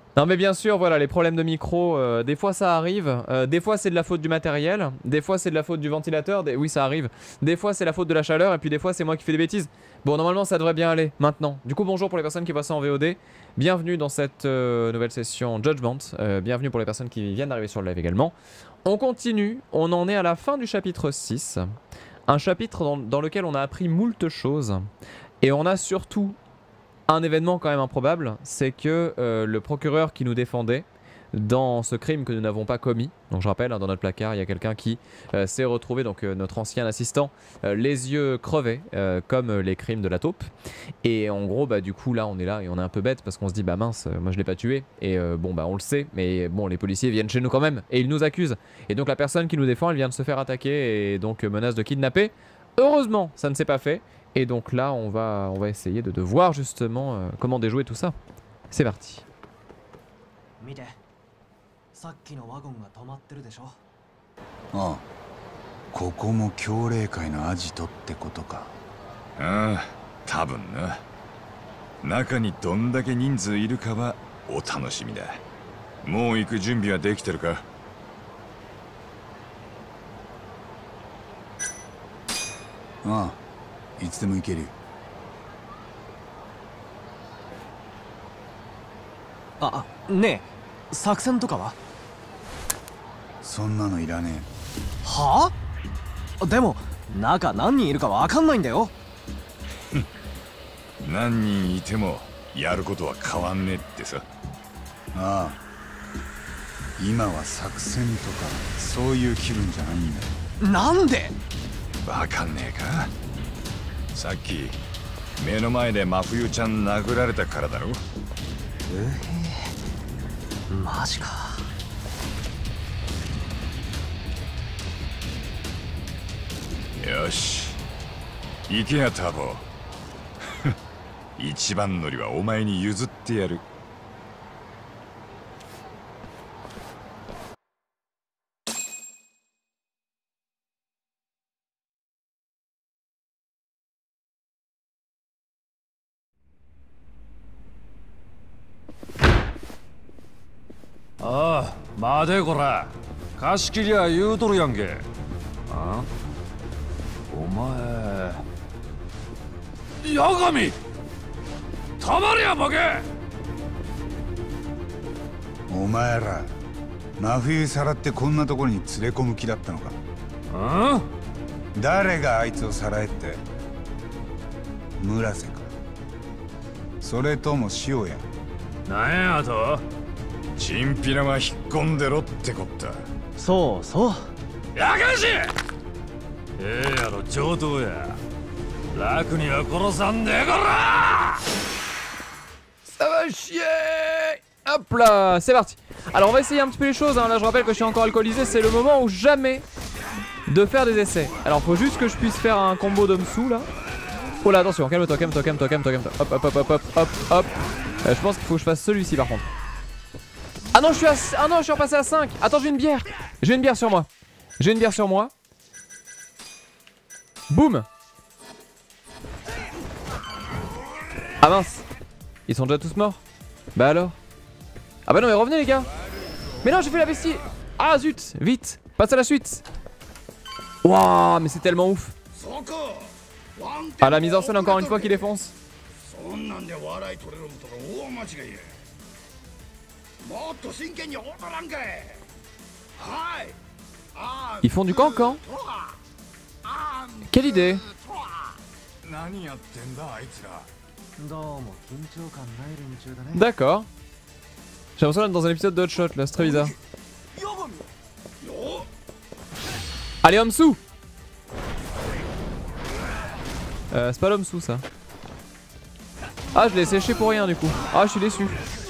Non mais bien sûr, voilà, les problèmes de micro, des fois ça arrive, des fois c'est de la faute du matériel, des fois c'est de la faute du ventilateur, oui ça arrive, des fois c'est la faute de la chaleur et puis des fois c'est moi qui fais des bêtises. Bon normalement ça devrait bien aller, maintenant. Du coup bonjour pour les personnes qui passent en VOD, bienvenue dans cette nouvelle session Judgment, bienvenue pour les personnes qui viennent d'arriver sur le live également. On continue, on en est à la fin du chapitre 6, un chapitre dans lequel on a appris moult choses et on a surtout un événement quand même improbable, c'est que le procureur qui nous défendait dans ce crime que nous n'avons pas commis, donc je rappelle, hein, dans notre placard, il y a quelqu'un qui s'est retrouvé, donc notre ancien assistant, les yeux crevés, comme les crimes de la taupe. Et en gros, bah du coup là on est là et on est un peu bête parce qu'on se dit bah mince, moi je l'ai pas tué. Et bon bah on le sait, mais bon les policiers viennent chez nous quand même et ils nous accusent. Et donc la personne qui nous défend, elle vient de se faire attaquer et donc menace de kidnapper. Heureusement, ça ne s'est pas fait. Et donc là, on va essayer de voir justement comment déjouer tout ça. C'est parti. Ah, ここも協励会のアジトってことか。 ああ、多分な。中にどんだけ人数いるかはお楽しみだ。もう行く準備はできてるか？ ああ、いつでも行けるよ。 あ、ねえ、作戦とかは？ そんなのいらねえ。 はあ？でも中何人いるかわかんないんだよ。 何人いてもやることは変わんねえってさ。 ああ、今は作戦とかそういう気分じゃないんだよ。 なんで？ わかんねえか？さっき目の前で真冬ちゃん殴られたからだろ。 マジか。 よし行けやターボ。一番乗りはお前に譲ってやる。 ああ、待てこら。貸し切りゃ言うとるやんけ。あ？お前。八神！たまりやボケ！ お前ら真冬さらってこんなところに連れ込む気だったのか。 あ？ 誰があいつをさらえって？村瀬か、それとも塩や。 なんやと？ チンピラは引っ込んでろってこった。 そうそう。 やかし！やろ上等や。楽には殺さんでこら！ Ça va chier! Hop là, c'est parti. Alors on va essayer un petit peu les choses, hein. Là je rappelle que je suis encore alcoolisé, c'est le moment où jamais de faire des essais. Alors faut juste que je puisse faire un combo d'homme-sous là. Oh là attention, calme-toi, calme-toi, calme-toi, calme-toi, calme-toi. Hop hop hop hop hop hop hop. Je pense qu'il faut que je fasse celui-ci par contre. Ah non je suis à... Ah non je suis repassé à 5. Attends j'ai une bière. J'ai une bière sur moi. J'ai une bière sur moi. Boum. Ah mince. Ils sont déjà tous morts. Bah alors. Ah bah non mais revenez les gars. Mais non j'ai fait la vestie. Ah zut. Vite. Passe à la suite. Waouh mais c'est tellement ouf. Ah la mise en scène encore une fois qui défonce. Ils font du cancan. Quelle idée. D'accord. J'ai l'impression d'être dans un épisode de Hot Shot là, c'est très bizarre. Allez homme sous. C'est pas l'homme sous ça. Ah je l'ai séché pour rien du coup. Ah je suis déçu.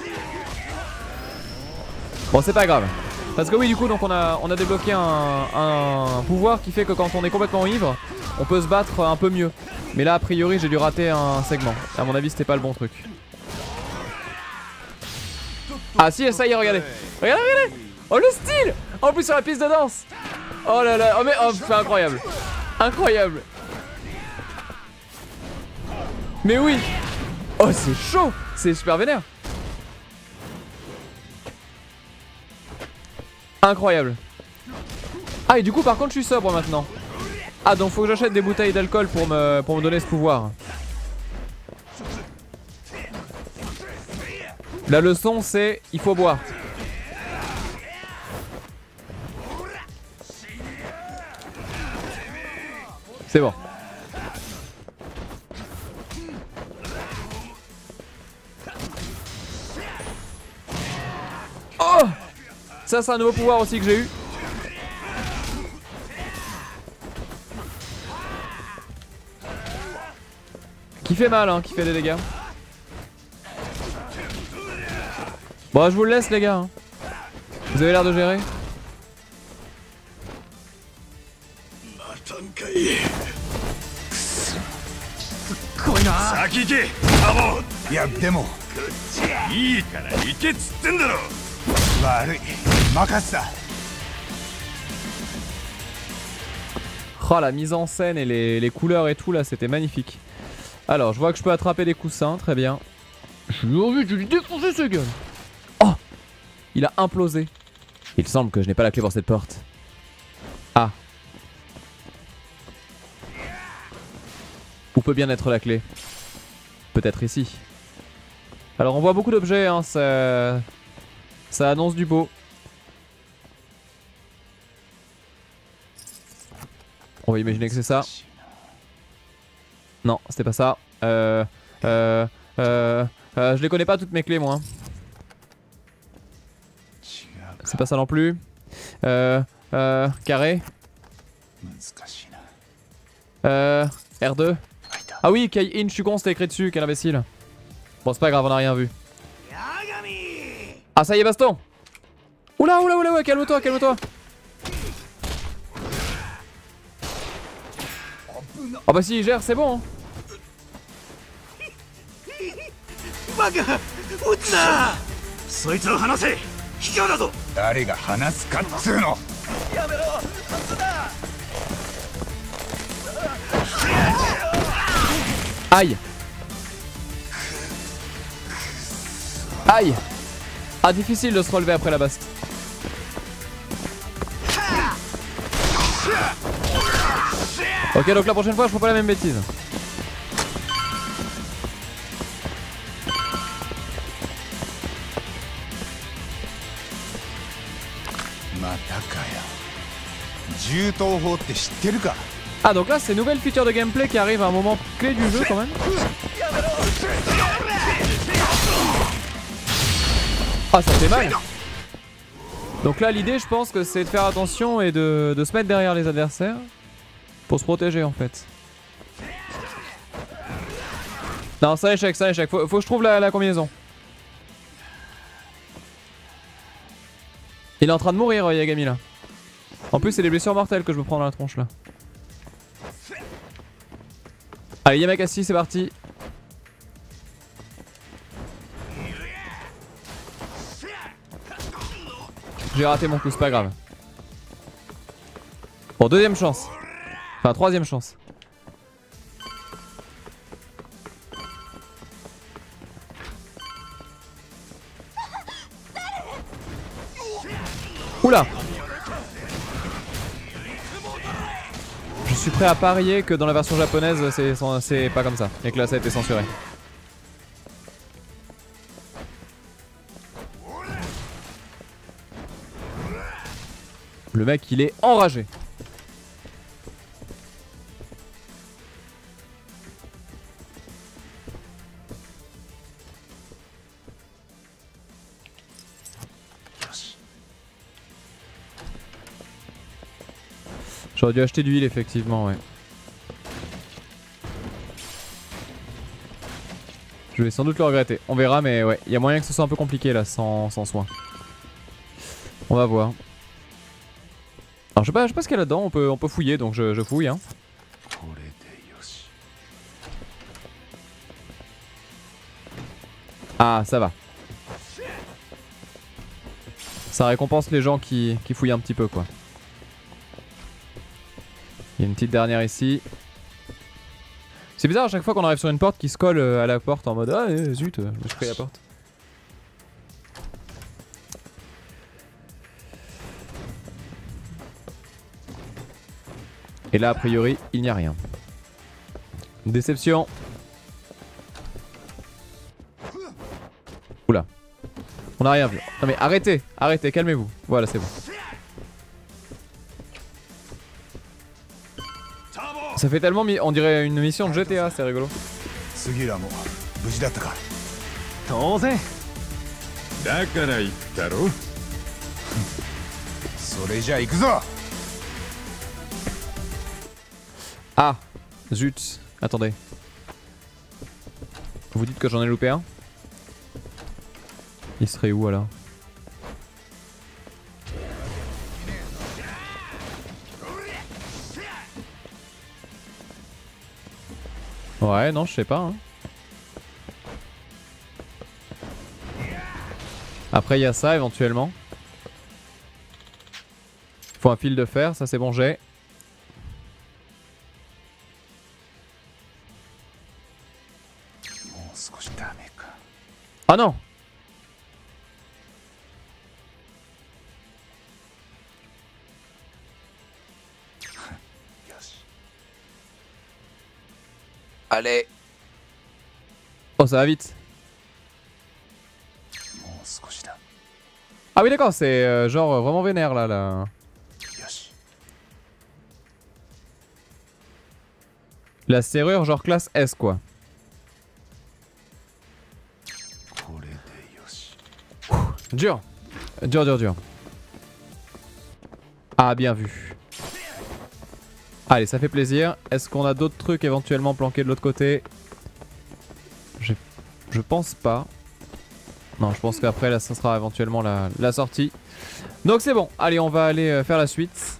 Bon c'est pas grave. Parce que oui du coup donc on a débloqué un pouvoir qui fait que quand on est complètement ivre, on peut se battre un peu mieux. Mais là a priori j'ai dû rater un segment. À mon avis c'était pas le bon truc. Ah si ça y est regardez. Regardez regardez. Oh le style. En plus sur la piste de danse. Oh là là. Oh mais oh c'est incroyable. Incroyable. Mais oui. Oh c'est chaud. C'est super vénère. Incroyable. Ah et du coup par contre je suis sobre maintenant. Ah donc faut que j'achète des bouteilles d'alcool pour me donner ce pouvoir. La leçon c'est il faut boire. C'est bon. Oh! Ça c'est un nouveau pouvoir aussi que j'ai eu. Qui fait mal hein, qui fait des dégâts. Bon je vous le laisse les gars hein. Vous avez l'air de gérer. いやでもいいから行けっつってんだろ。 悪い任せた。 Oh la mise en scène et les couleurs et tout là c'était magnifique. Alors je vois que je peux attraper des coussins, très bien. J'ai envie de lui défoncer ce gueule. Oh! Il a implosé. Il semble que je n'ai pas la clé pour cette porte. Ah. Où peut bien être la clé? Peut-être ici. Alors on voit beaucoup d'objets, hein, ça annonce du beau. On va imaginer que c'est ça. Non, c'était pas ça. Je les connais pas toutes mes clés moi. C'est pas ça non plus. Carré. R2. Ah oui, Kei-in, je suis con, c'était écrit dessus, quel imbécile. Bon, c'est pas grave, on a rien vu. Ah, ça y est, baston. Oula, oula, oula, calme-toi, calme-toi. Oh bah si, il gère, c'est bon. Hein. そいつを離せ。卑怯だぞ。 誰が話すかっつうの。 Aïe. Aïe. Ah, difficile de se relever après la baste. Ok, donc la prochaine fois je ferai pas la même bêtise. Ah donc là c'est une nouvelle feature de gameplay qui arrive à un moment clé du jeu quand même. Ah ça fait mal. Donc là l'idée je pense que c'est de faire attention et de se mettre derrière les adversaires pour se protéger en fait. Non c'est un échec, c'est un échec, faut que je trouve la combinaison. Il est en train de mourir Yagami là. En plus c'est des blessures mortelles que je me prends dans la tronche là. Allez Yamakasi c'est parti. J'ai raté mon coup, c'est pas grave. Bon deuxième chance. Enfin troisième chance. Oula. Je suis prêt à parier que dans la version japonaise c'est pas comme ça et que là ça a été censuré. Le mec il est enragé. J'aurais dû acheter de l'huile effectivement ouais. Je vais sans doute le regretter. On verra mais ouais, il y a moyen que ce soit un peu compliqué là sans soin. On va voir. Alors je sais pas ce qu'il y a là-dedans, on peut fouiller donc je fouille hein. Ah ça va. Ça récompense les gens qui fouillent un petit peu quoi. Il y a une petite dernière ici. C'est bizarre à chaque fois qu'on arrive sur une porte qui se colle à la porte en mode ah zut, je me suis pris la porte. Et là, a priori, il n'y a rien. Déception. Oula. On n'a rien vu. Non mais arrêtez, arrêtez, calmez-vous. Voilà, c'est bon. Ça fait tellement... On dirait une mission de GTA, c'est rigolo. 当然だから言ったろ。 それじゃあ行くぞ。 Ah, zut. Attendez. Vous dites que j'en ai loupé un? Il serait où alors? Ouais, non, je sais pas. Hein. Après, il y a ça éventuellement. Faut un fil de fer, ça c'est bon, j'ai. Oh non! Allez! Oh, ça va vite! Ah oui, d'accord, c'est genre vraiment vénère là. La serrure, genre classe S quoi. Dur. Dur. Ah, bien vu. Allez, ça fait plaisir. Est-ce qu'on a d'autres trucs éventuellement planqués de l'autre côté? Je pense pas. Non, je pense qu'après là, ça sera éventuellement la sortie. Donc c'est bon. Allez, on va aller faire la suite.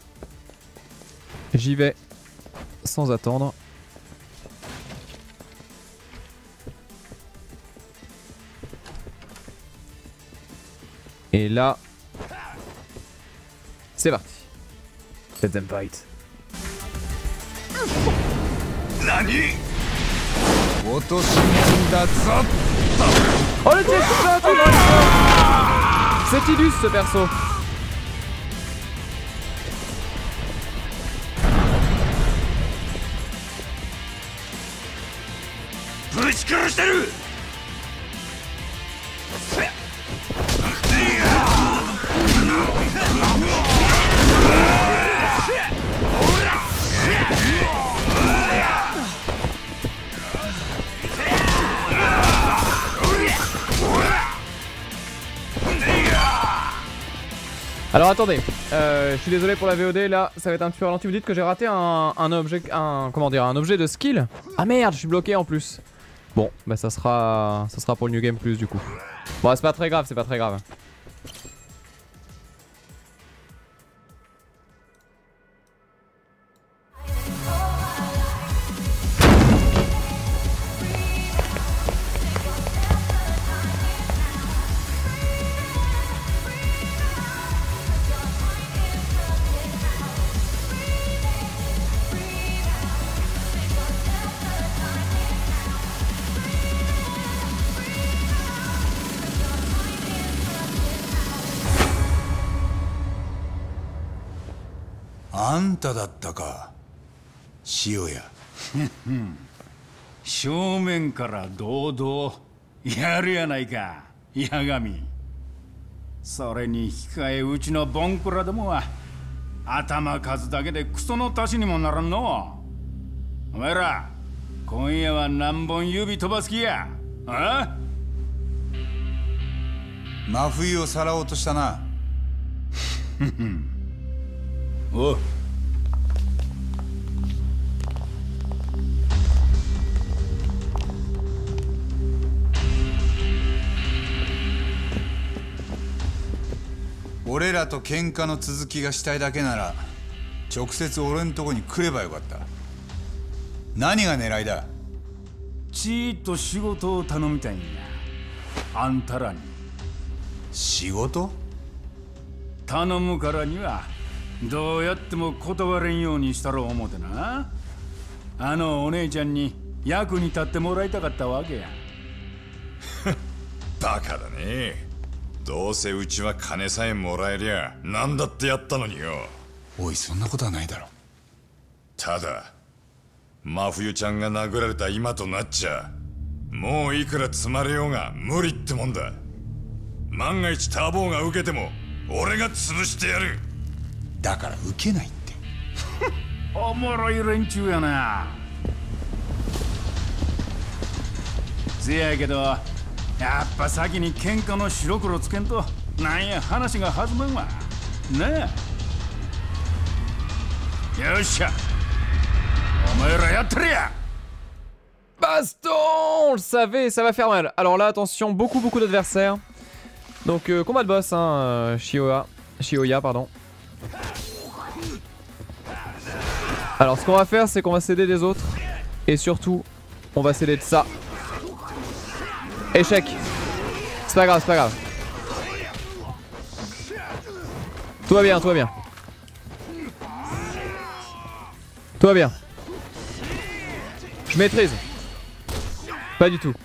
J'y vais sans attendre. Et là, c'est parti. Let them fight. Nani? Otoshimondatsu. Oh le Jet-Shot, c'est Tidus ce perso. Alors attendez, je suis désolé pour la VOD, là ça va être un petit peu ralenti. Vous dites que j'ai raté un objet, un objet de skill. Ah merde, je suis bloqué en plus. Bon, bah ça sera pour le New Game Plus du coup. Bon, c'est pas très grave, c'est pas très grave. あんただったか、塩屋。 正面から堂々やるやないか、八神。それに引き換えうちのボンクラどもは頭数だけでクソの足しにもならんの。お前ら今夜は何本指飛ばす気や。あ？ 真冬をさらおうとしたな。 おう。 俺らと喧嘩の続きがしたいだけなら直接俺んとこに来ればよかった。何が狙いだ？ ちーっと仕事を頼みたいんや、あんたらに。 仕事？ 頼むからにはどうやっても断れんようにしたろう思てな。あのお姉ちゃんに役に立ってもらいたかったわけや。 バカだね。どうせうちは金さえもらえりゃ何だってやったのによ。 おい、そんなことはないだろ。 ただ真冬ちゃんが殴られた今となっちゃもういくら積まれようが無理ってもんだ。万が一ターボーが受けても俺が潰してやる。 だから受けないって。 おもろい連中やな。せやけどやっぱ先に喧嘩の白黒つけんとなんや話が弾むんわなあ。よっしゃお前らやってるや。 Baston, on le savait, ça va faire mal. Alors là, attention, beaucoup d'adversaires. Donc combat de boss, hein, Shioya, pardon. Alors ce qu'on va faire, c'est qu'on va s'aider des autres. Et surtout, on va s'aider de ça. Échec. C'est pas grave, c'est pas grave. Tout va bien, tout va bien. Tout va bien. Je maîtrise. Pas du tout.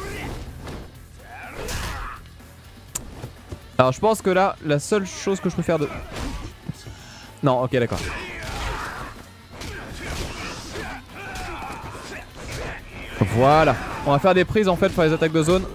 Alors je pense que là, la seule chose que je peux faire de... Non, ok, d'accord. Voilà. On va faire des prises en fait pour les attaques de zone.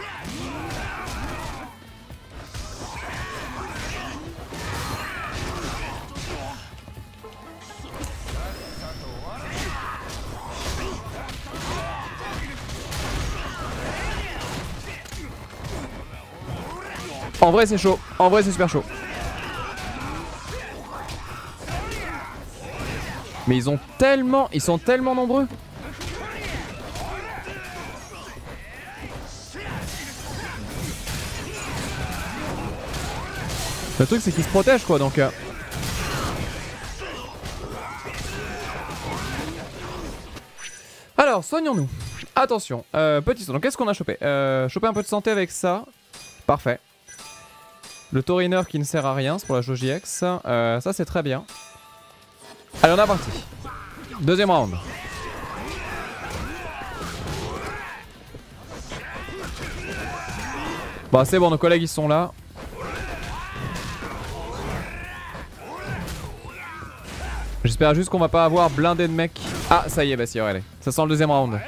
En vrai c'est chaud, en vrai c'est super chaud. Mais ils sont tellement nombreux. Le truc c'est qu'ils se protègent quoi donc Alors soignons-nous. Attention, petit son, donc qu'est-ce qu'on a chopé? Chopé un peu de santé avec ça. Parfait. Le Tauriner qui ne sert à rien, c'est pour la JX. Ça c'est très bien. Allez on est parti. Deuxième round. Bon c'est bon, nos collègues ils sont là. J'espère juste qu'on va pas avoir blindé de mecs. Ah ça y est, bah si, regardez. Ça sent le deuxième round.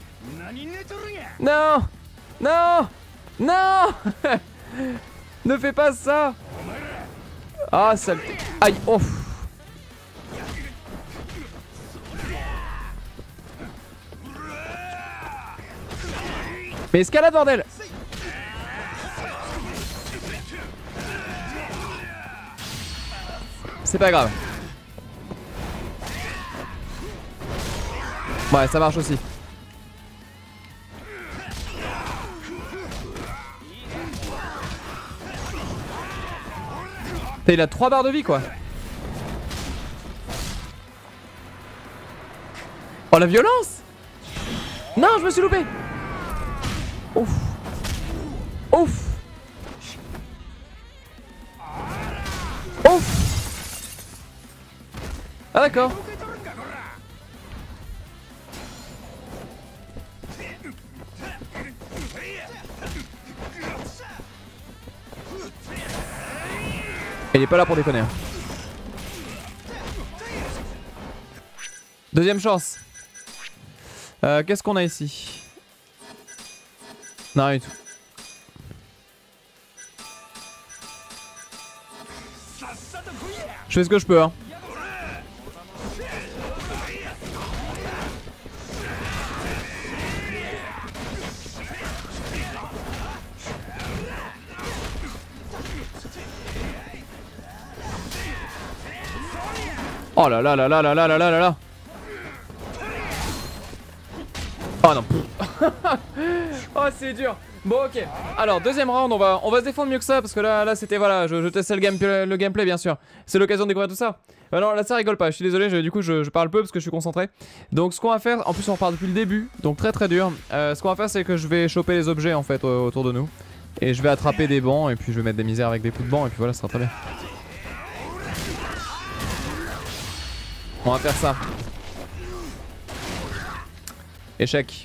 Non. Non. Non. Ne fais pas ça. Ah saleté. Aïe, ouf. Mais escalade bordel. C'est pas grave. Ouais ça marche aussi. Il a 3 barres de vie quoi. Oh la violence. Non je me suis loupé. Ouf. Ouf. Ouf. Ah d'accord. Il est pas là pour déconner. Deuxième chance. Qu'est-ce qu'on a ici? Non, rien du tout. Je fais ce que je peux, hein. Oh là là là là là là là là là là. Oh non. Oh c'est dur. Bon ok. Alors deuxième round, on va se défendre mieux que ça parce que là c'était voilà, je testais le gameplay bien sûr. C'est l'occasion de découvrir tout ça. Non là ça rigole pas, je suis désolé, du coup je parle peu parce que je suis concentré. Donc ce qu'on va faire, en plus on repart depuis le début, donc très dur. Ce qu'on va faire c'est que je vais choper les objets en fait autour de nous. Et je vais attraper des bancs et puis je vais mettre des misères avec des coups de banc et puis voilà, ça sera très bien. On va faire ça. Échec.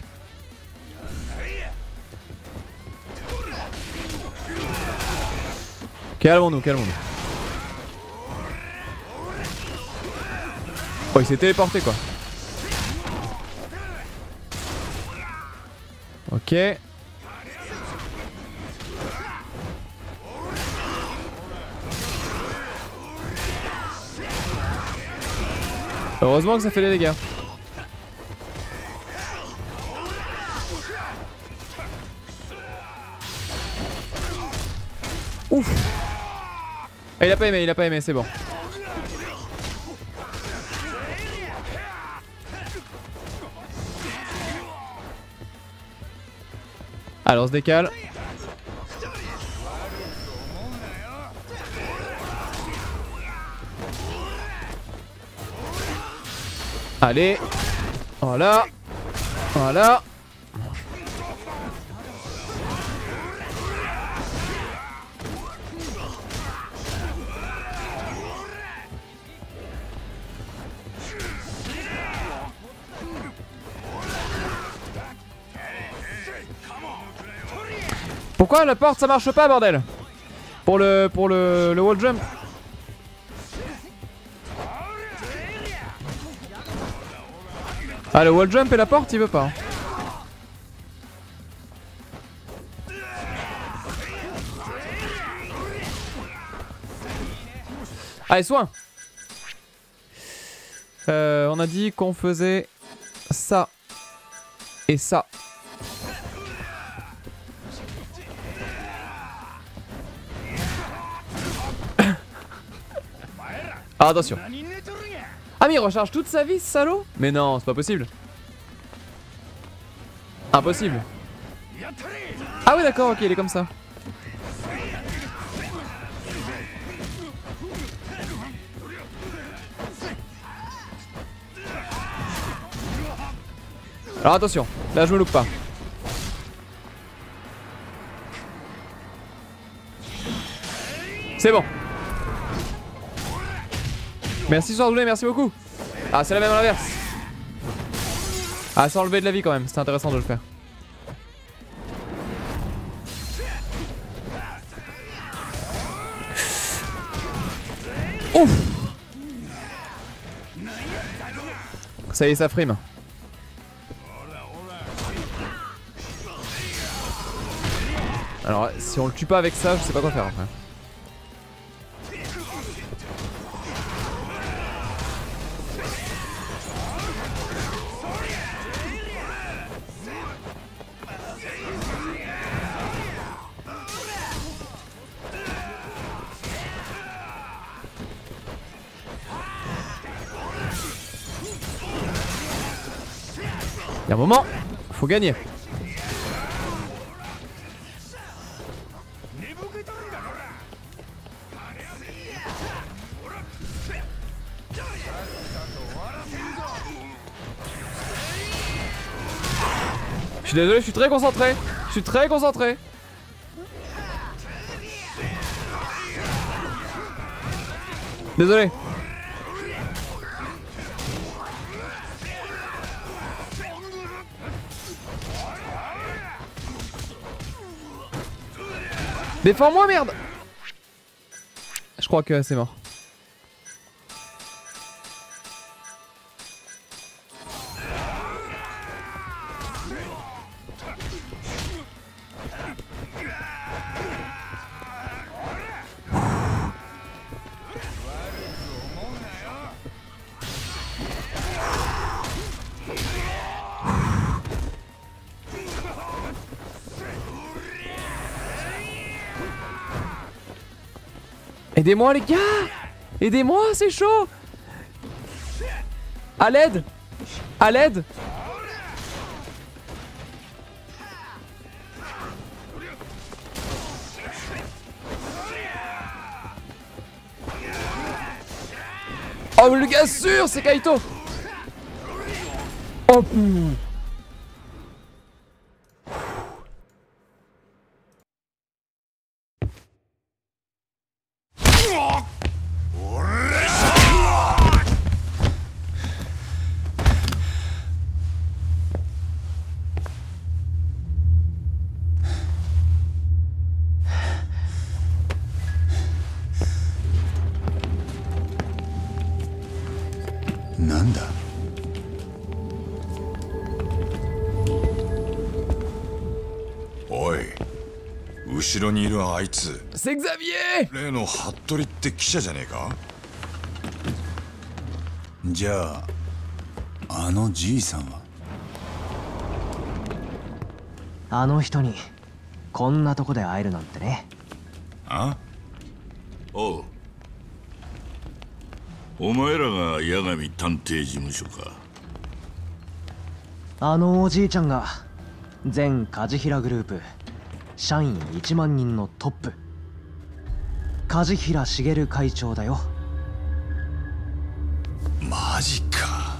Calmons-nous, calmons-nous. Oh, il s'est téléporté quoi. Ok. Heureusement que ça fait des dégâts. Ouf. Ah, il a pas aimé, c'est bon. Alors on se décale. Allez. Voilà. Voilà. Pourquoi la porte ça marche pas bordel? Pour le wall jump. Ah le wall jump et la porte il veut pas. Allez soin. On a dit qu'on faisait ça et ça. Ah attention. Ah mais il recharge toute sa vie ce salaud. Mais non c'est pas possible. Impossible. Ah oui d'accord ok il est comme ça. Alors attention, là je me loupe pas. C'est bon. Merci Sordoulet, merci beaucoup. Ah c'est la même à l'inverse. Ah sans enlever de la vie quand même, c'était intéressant de le faire. Ouf. Ça y est ça frime. Alors si on le tue pas avec ça, je sais pas quoi faire après. Il y a un moment, faut gagner. Je suis désolé, je suis très concentré. Je suis très concentré. Désolé. Défends-moi, merde! Je crois que c'est mort. Aidez-moi les gars! Aidez-moi, c'est chaud! À l'aide! À l'aide! Oh le gars sûr, c'est Kaito! Oh pouh. 後ろにいるあいつ C'est Xavier! 例の服部って記者じゃねえか？ じゃああのじいさんは？ あの人にこんなとこで会えるなんてね。 あ？ おう。お前らが八神探偵事務所か。 あのおじいちゃんが全梶平グループ社員1万人のトップ、梶平茂会長だよ。 マジか。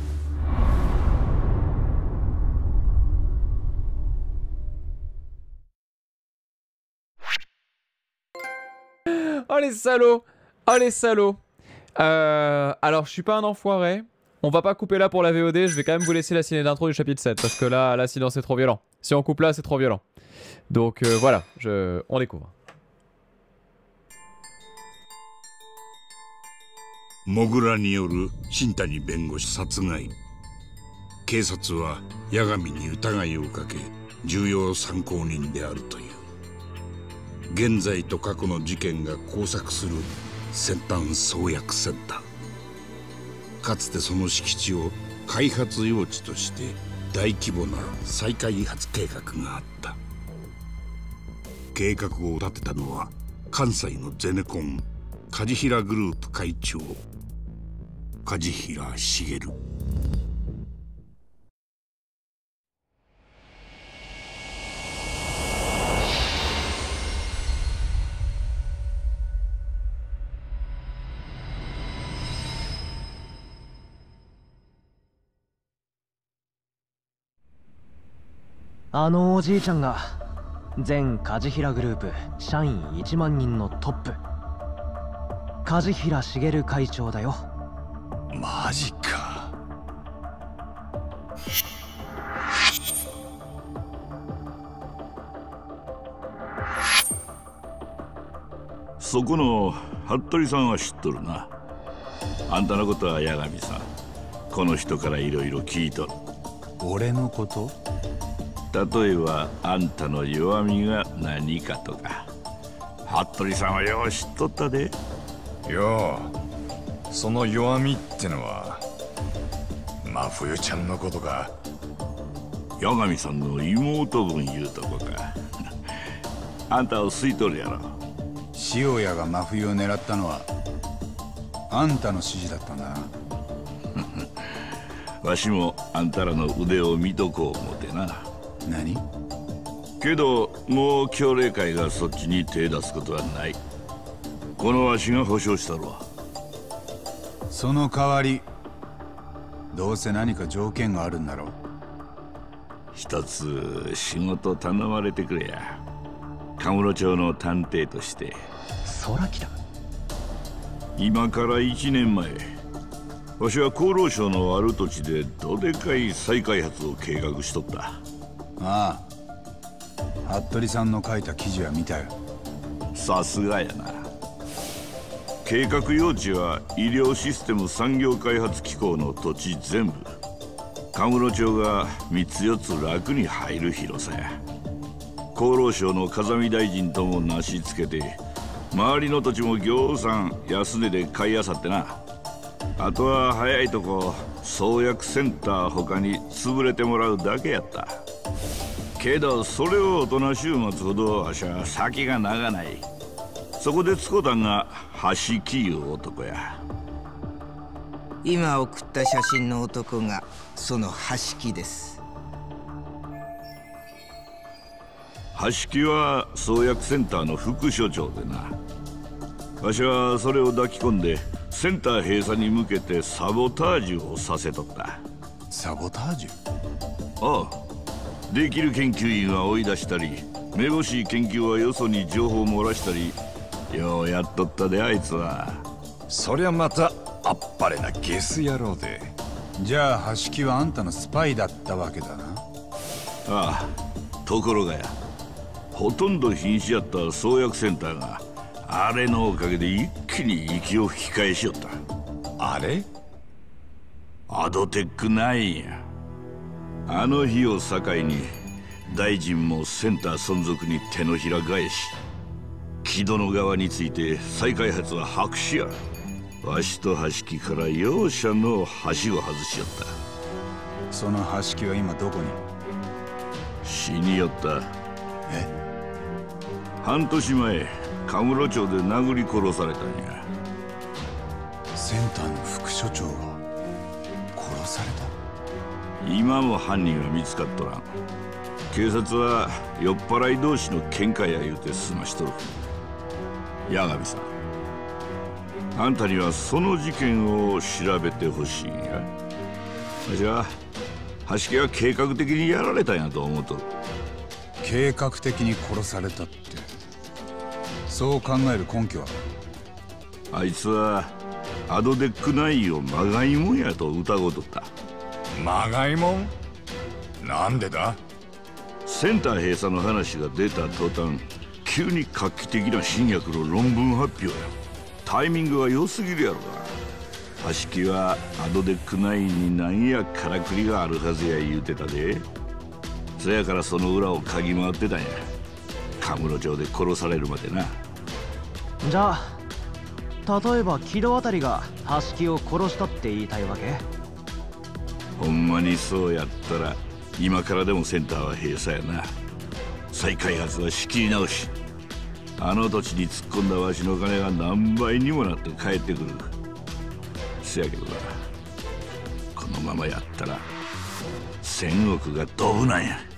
Oh les salauds! Oh les salauds! Alors je suis pas un enfoiré. On va pas couper là pour la VOD, je vais quand même vous laisser la ciné d'intro du chapitre 7 parce que là sinon c'est trop violent. Si on coupe là c'est trop violent. Donc voilà, on découvre. モグラによる新谷弁護士殺害。警察は八神に疑いをかけ重要参考人であるという。現在と過去の事件が交錯する先端創薬センター。かつてその敷地を開発用地として大規模な再開発計画があった。計画を立てたのは関西のゼネコン梶平グループ会長梶平茂。 あのおじいちゃんが全梶平グループ社員1万人のトップ、梶平茂会長だよ。 マジか。 そこの服部さんは知っとるな。あんたのことは八神さん、この人からいろいろ聞いとる。 俺のこと？ 例えばあんたの弱みが何かとか。服部さんはよう知っとったで。 よう、その弱みってのは真冬ちゃんのことか？ 八神さんの妹分いうとこか。あんたを吸いとるやろ。 塩谷が真冬を狙ったのはあんたの指示だったんだな。 わしもあんたらの腕を見とこう思てな。 何？ けどもう協励会がそっちに手出すことはない。このわしが保証したろ。 その代わりどうせ何か条件があるんだろう。 一つ仕事頼まれてくれや。カムロ町の探偵として。 空木だ。 今から1年前、わしは厚労省のある土地でどでかい再開発を計画しとった。 ああ、服部さんの書いた記事は見たよ。 さすがやな。計画用地は医療システム産業開発機構の土地全部。カムロ町が3つ4つ楽に入る広さや。厚労省の風見大臣ともなしつけて、周りの土地もぎょうさん安値で買いあさってな。あとは早いとこ創薬センター他に潰れてもらうだけやった。けどそれを大人週末ほどわしは先が長ない。そこで使うたんが橋木いう男や。 今送った写真の男がその橋木です。 橋木は創薬センターの副所長でな。わしはそれを抱き込んでセンター閉鎖に向けてサボタージュをさせとった。 サボタージュ？ ああ、できる研究員は追い出したり、めぼしい研究はよそに情報を漏らしたり、ようやっとったであいつは。 そりゃまたあっぱれなゲス野郎で。 じゃあ橋木はあんたのスパイだったわけだな。 ああ、ところがや、ほとんど瀕死やった創薬センターがあれのおかげで一気に息を吹き返しよった。 あれ？ アドテック9や。あの日を境に大臣もセンター存続に手のひら返し、木戸の側について再開発は白紙や。わしと橋木から容赦のはしご外しよった。 その橋木は今どこに？ 死によった。 え？ 半年前カムロ町で殴り殺されたんや。 センターの副所長が殺された？ 今も犯人は見つかっとらん。警察は酔っ払い同士の喧嘩や言うて済ましとる。八神さん、あんたにはその事件を調べてほしいんや。わしは橋木は計画的にやられたんやと思うとる。 計画的に殺されたって、そう考える根拠は？ あいつはアドデック9をまがいもんやと疑うとった。 まがいもん？なんでだ？ センター閉鎖の話が出た途端、急に画期的な新薬の論文発表や。タイミングは良すぎるやろが。橋木はアドデック9になんやからくりがあるはずや言うてたで。そやからその裏を嗅ぎ回ってたんや。カムロ町で殺されるまでな。 じゃあ例えば木戸あたりが橋木を殺したって言いたいわけ？ ほんまにそうやったら今からでもセンターは閉鎖やな。再開発は仕切り直し。あの土地に突っ込んだわしの金が何倍にもなって帰ってくる。せやけどな、このままやったら1000億がドブなんや。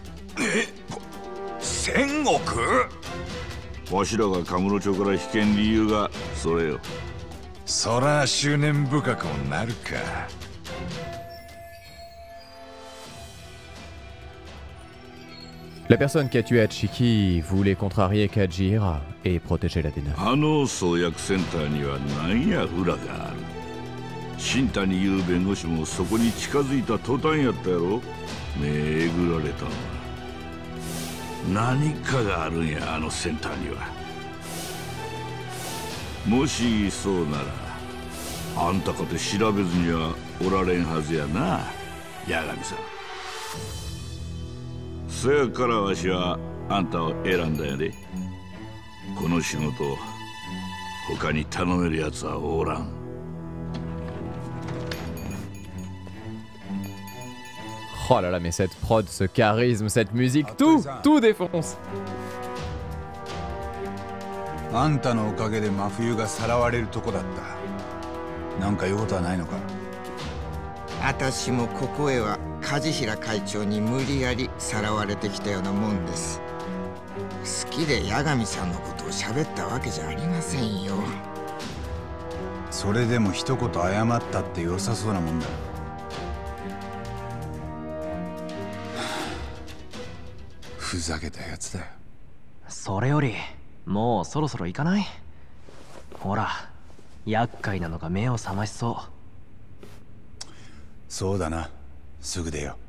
1000億？ わしらがカムロ町から引けん理由がそれよ。 そら執念深くもなるか。 La personne qui a tué Hachiki voulait contrarier Kajira et protéger la D9. あの創薬センターには何や裏がある。新谷優弁護士もそこに近づいた途端やったやろ。目えぐられたのは何かがあるんや、あのセンターには。もしそうならあんたかて調べずにはおられんはずやな、八神さん。そやからわしはあんたを選んだやで。この仕事他に頼めるやつはおらん。 Oh là là, mais cette prod, ce charisme, cette musique, tout défonce. あんたのおかげで真冬がさらわれるとこだった。なんか用ことはないのか？ 私もここへは梶平会長に無理やりさらわれてきたようなもんです。好きで八神さんのことを喋ったわけじゃありませんよ。 それでも一言謝ったって良さそうなもんだ。ふざけたやつだよ。 それよりもうそろそろ行かない？ほら厄介なのが目を覚ましそう。 そうだな、すぐ出よう。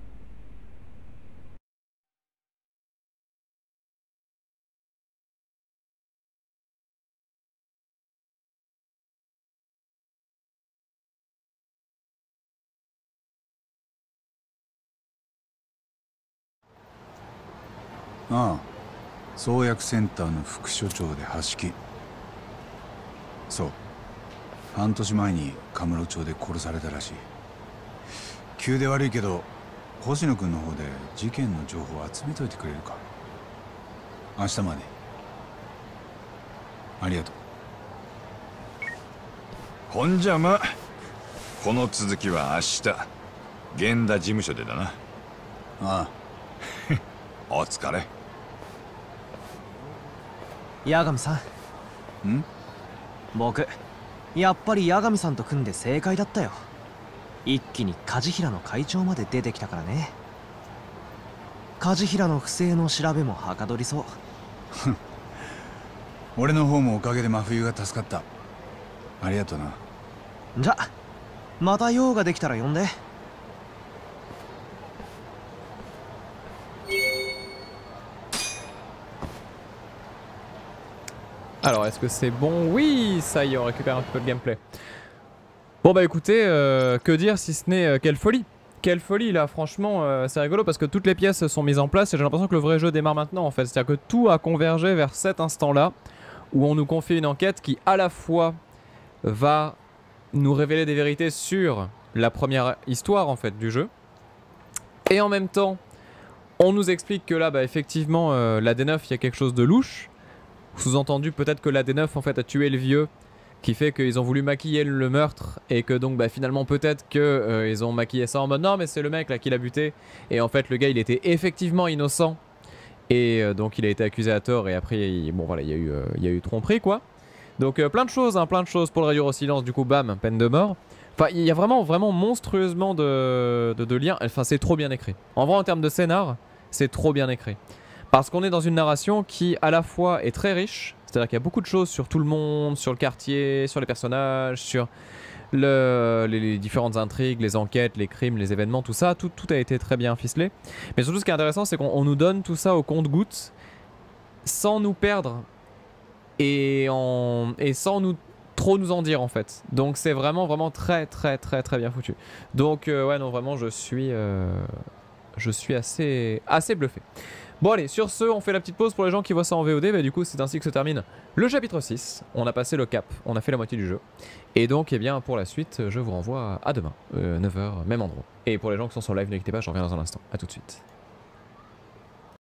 ああ、創薬センターの副所長で橋木。そう、半年前にカムロ町で殺されたらしい。急で悪いけど星野君の方で事件の情報を集めといてくれるか？明日まで。ありがとう。 ほんじゃま、この続きは明日源田事務所でだな。 ああお疲れ。 八神さん。僕やっぱり八神さんと組んで正解だったよ。一気に梶平の会長まで出てきたからね。梶平の不正の調べもはかどりそう。 俺の方もおかげで真冬が助かった。ありがとうな。 じゃまた用ができたら呼んで。 Alors, est-ce que c'est bon? Oui, ça y est, on récupère un peu de gameplay. Bon bah écoutez, que dire si ce n'est quelle folie. quelle folie là, franchement, c'est rigolo parce que toutes les pièces sont mises en place et j'ai l'impression que le vrai jeu démarre maintenant en fait. C'est-à-dire que tout a convergé vers cet instant-là où on nous confie une enquête qui à la fois va nous révéler des vérités sur la première histoire en fait du jeu et en même temps on nous explique que là bah effectivement la D9 il y a quelque chose de louche, sous-entendu peut-être que la D9 en fait a tué le vieux, qui fait qu'ils ont voulu maquiller le meurtre et que donc bah, finalement peut-être que ils ont maquillé ça en mode non mais c'est le mec là qui l'a buté et en fait le gars il était effectivement innocent et donc il a été accusé à tort et après bon voilà il y a eu tromperie quoi. Donc plein de choses pour le réduire au silence, du coup bam, peine de mort. Enfin il y a vraiment monstrueusement de liens, enfin c'est trop bien écrit. En vrai en termes de scénar c'est trop bien écrit. Parce qu'on est dans une narration qui à la fois est très riche, c'est-à-dire qu'il y a beaucoup de choses sur tout le monde, sur le quartier, sur les personnages, sur les différentes intrigues, les enquêtes, les crimes, les événements, tout ça, tout a été très bien ficelé. Mais surtout ce qui est intéressant c'est qu'on nous donne tout ça au compte-gouttes sans nous perdre et sans trop nous en dire en fait. Donc c'est vraiment très bien foutu. Donc ouais non vraiment je suis assez bluffé. Bon allez, sur ce, on fait la petite pause pour les gens qui voient ça en VOD, bah du coup c'est ainsi que se termine le chapitre 6, on a passé le cap, on a fait la moitié du jeu, et donc eh bien pour la suite, je vous renvoie à demain, 9h, même endroit. Et pour les gens qui sont sur live, n'hésitez pas, je reviens dans un instant, à tout de suite.